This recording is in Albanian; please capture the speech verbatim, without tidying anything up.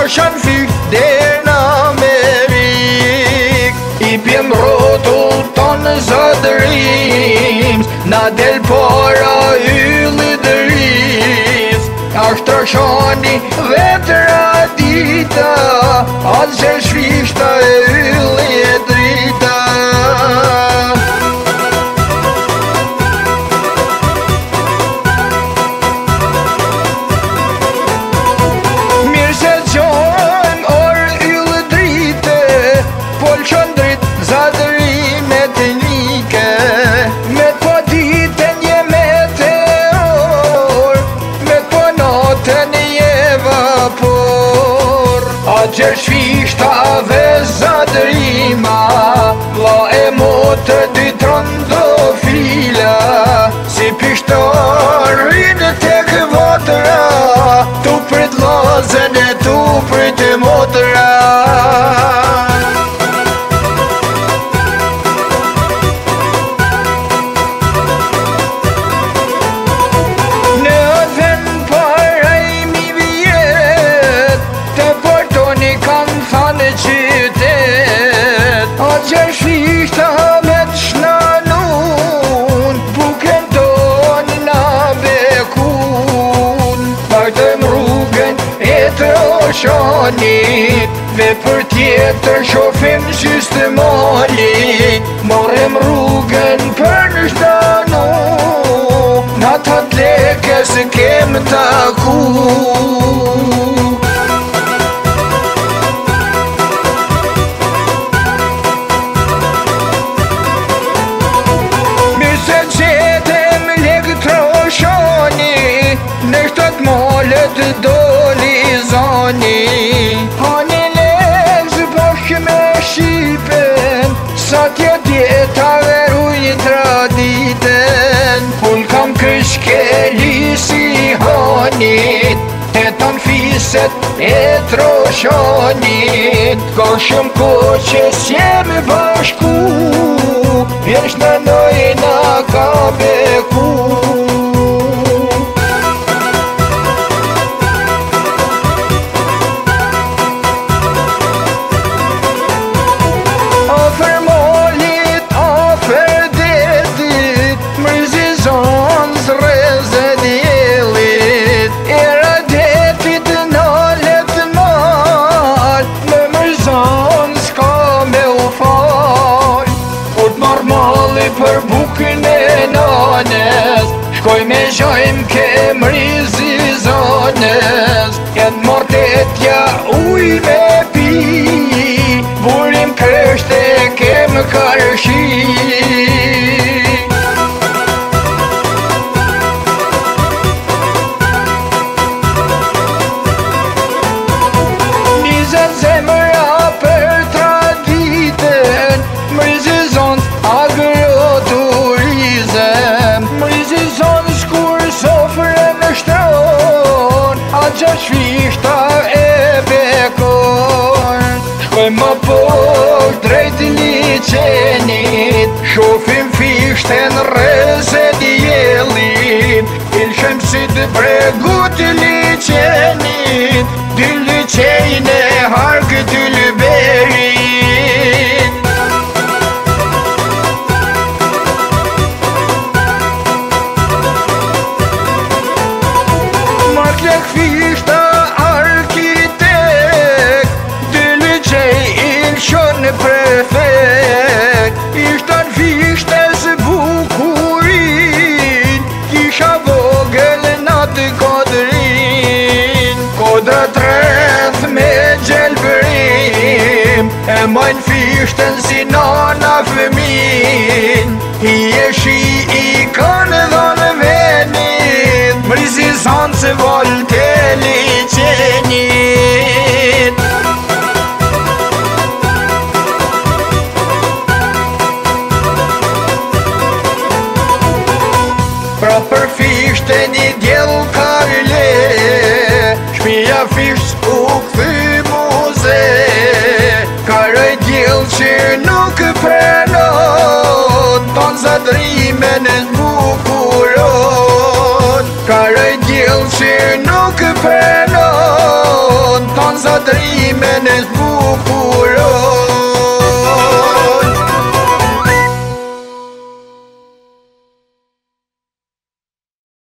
shan fyrt der në Amerik. I bjem rotull tonë zëdërims, na del para ylli dëris. Ashtë trashani vetra dita, atë që shvishta e ylli e drita. Që shvishtave zadrima, la e motë dy trondofila, si pishtarin tek votra, tu prit lozën e tu prit motra. Që shvishta me të shnanun, buken tonë na bekun. Vajtëm rrugën e troshanit, ve për tjetër shofim systemalit. Morem rrugën për në shtanu, na të leke se kem taku. Në shtot molet doli zoni, hani lezë bosh me Shqipen, sa tje djetave rujnë traditen. Unë kam këshkeli si hanit, te ton fiset e troshanit. Ka shumë ko që s'jemi bashku, vjesh në nojna ka beku. Për bukën e nanes, shkoj me gjojmë ke mrizi zones. Jenë mortetja uj me pi, burim kërështë e kem kërshi. Nizet zemëra për traditen, mrizi zonës agrë. Që shvishta e bekon, shkoj më poshtë drejt liqenit, shofim fishten rëse djelit, ilshem si të bregut liqenit, dy liqenit e harkë të lëberit. Fishta arkitek, dy liqej ilshon prefekt. Ishtan fishtes bukurin, kisha vogël natë kodrin. Kodra treth me gjelbërim, e majnë fishten si nana fëmin. I e shi i kanë dhënë venit, mrizi zanë se volte liqenit. Pra për fishte një djel karle, shpia fisht u këthy muze. Kare djel që nuk prenot, ton zadrime në zbukurot. Kare djel që nuk prenot, ton zotrime në zbukuroj.